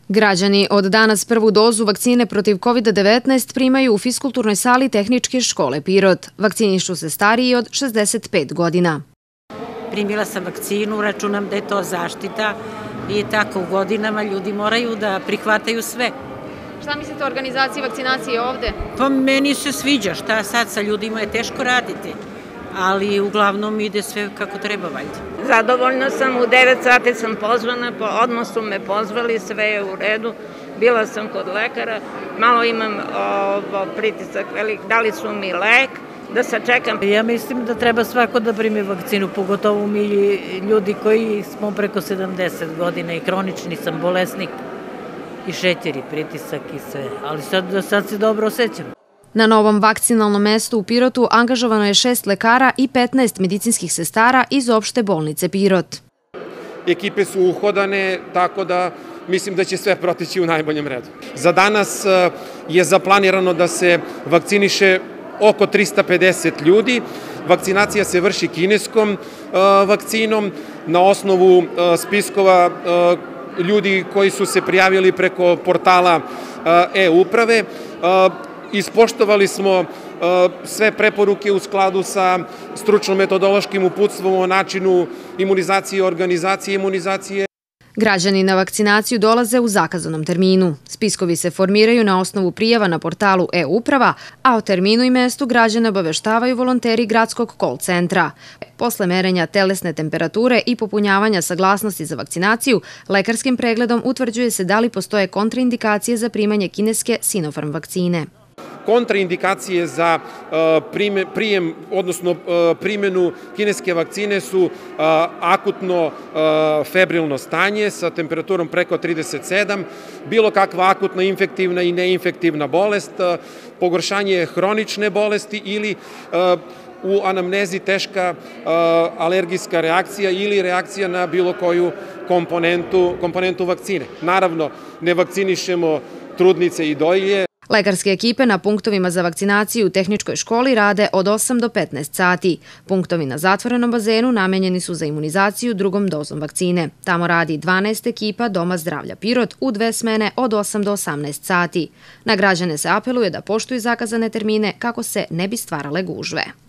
Građani od danas prvu dozu vakcine protiv COVID-19 primaju u fiskulturnoj sali Tehničke škole Pirot. Vakcinišu se stariji od 65 godina. Primila sam vakcinu, računam da je to zaštita i tako u godinama ljudi moraju da prihvataju sve. Šta mislite o organizaciji vakcinacije ovde? Pa meni se sviđa, šta sad sa ljudima je teško raditi, ali uglavnom ide sve kako treba valjda. Zadovoljna sam, u 9 sati sam pozvana, odmah su me pozvali, sve je u redu. Bila sam kod lekara, malo imam pritisak velik, dali su mi lek, da sačekam. Ja mislim da treba svako da primi vakcinu, pogotovo mi ljudi koji smo preko 70 godina i kronični sam bolesnik i šećer i pritisak i sve, ali sad se dobro osjećam. Na novom vakcinalnom mestu u Pirotu angažovano je 6 lekara i 15 medicinskih sestara iz opšte bolnice Pirot. Ekipe su uhodane, tako da mislim da će sve proteći u najboljem redu. Za danas je zaplanirano da se vakciniše oko 350 ljudi. Vakcinacija se vrši kineskom vakcinom na osnovu spiskova ljudi koji su se prijavili preko portala e-uprave. Ispoštovali smo sve preporuke u skladu sa stručno-metodološkim uputstvom o načinu imunizacije i organizacije imunizacije. Građani na vakcinaciju dolaze u zakazanom terminu. Spiskovi se formiraju na osnovu prijava na portalu e-uprava, a o terminu i mestu građane obaveštavaju volonteri gradskog call centra. Posle merenja telesne temperature i popunjavanja saglasnosti za vakcinaciju, lekarskim pregledom utvrđuje se da li postoje kontraindikacije za primanje kineske Sinopharm vakcine. Kontraindikacije za prijem, odnosno primjenu kineske vakcine su akutno febrilno stanje sa temperaturom preko 37, bilo kakva akutna infektivna i neinfektivna bolest, pogoršanje hronične bolesti ili u anamnezi teška alergijska reakcija ili reakcija na bilo koju komponentu vakcine. Naravno, ne vakcinišemo trudnice i dojilje. Lekarske ekipe na punktovima za vakcinaciju u Tehničkoj školi rade od 8 do 15 sati. Punktovi na zatvorenom bazenu namenjeni su za imunizaciju drugom dozom vakcine. Tamo radi 12 ekipa Doma zdravlja Pirot u 2 smene od 8 do 18 sati. Na građane se apeluje da poštuju zakazane termine kako se ne bi stvarale gužve.